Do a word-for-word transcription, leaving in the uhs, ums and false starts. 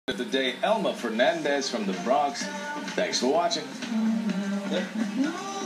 of the day, Elma Fernandez from the Bronx. Thanks for watching.